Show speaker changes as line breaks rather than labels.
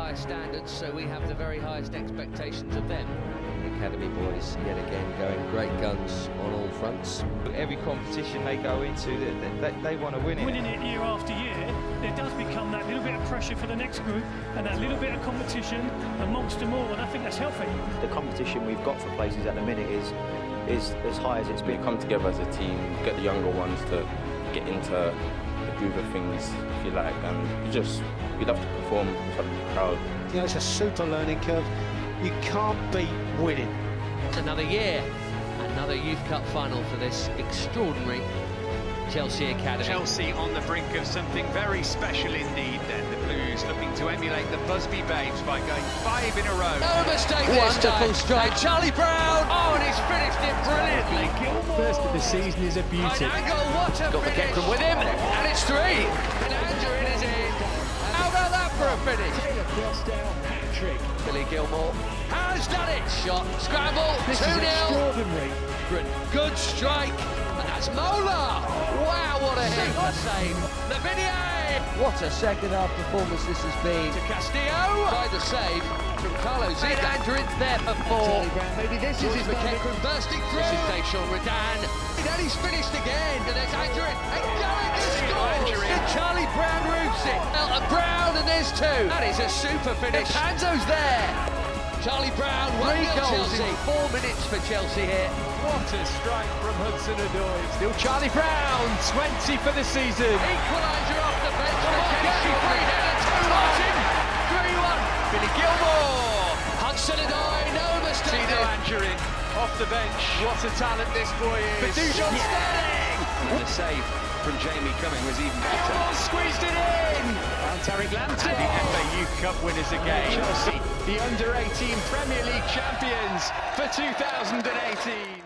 highest standards, so we have the very highest expectations of them.
The academy boys yet again going great guns on all fronts.
Every competition they go into, they want to win it.
Winning it year after year, there does become that little bit of pressure for the next group and that little bit of competition amongst them all, and I think that's healthy.
The competition we've got for places at the minute is as high as it's been.
We come together as a team, get the younger ones to get into the groove of things, if you like, and we love to perform in front of the crowd.
You know, it's a super learning curve. You can't beat winning.
Another year, another Youth Cup final for this extraordinary Chelsea Academy.
Chelsea on the brink of something very special indeed then. The Blues looking to emulate the Busby Babes by going 5 in a row.
No mistake this time.
Wonderful strike.
And Charlie Brown, oh, and he's finished it brilliantly.
First of the season is a beauty.
An angle, what a
Got the
finish.
Kekram with him,
And it's 3. And Angerin is in. How about that for a finish?
Hat-trick.
Billy Gilmore has done it. Shot, scramble, 2-0.
This is extraordinary.
Good strike. And that's Mola. Wow, what a hit. Super save. Lavinia.
What a second half performance this has been.
To Castillo. By the save from Carlo Zidane. Andrin's there for 4.
Maybe this is his moment.
Kekram bursting through. This is Deschamps Redan. And he's finished again. And there's Andrin. And Garrick scores. And Charlie Brown roofs it. Elton Brown, and there's 2. That is a super finish. And Panzo's there. Charlie Brown, 1 goal in 4 minutes for Chelsea here.
What a strike from Hudson-Odoi. Still Charlie Brown, 20 for the season.
Equaliser off the bench. McKenzie free header, 2-1. 3-1. Billy Gilmore. Hudson-Odoi, no mistake.
Tino Angerin off the bench. What a talent this boy is.
For Dujon Sterling.
The save from Jamie Cumming was even better. Gilmore squeezed it in. And Tariq Lamptey. And the FA Youth Cup winners again. Chelsea, the under-18 Premier League champions for 2018.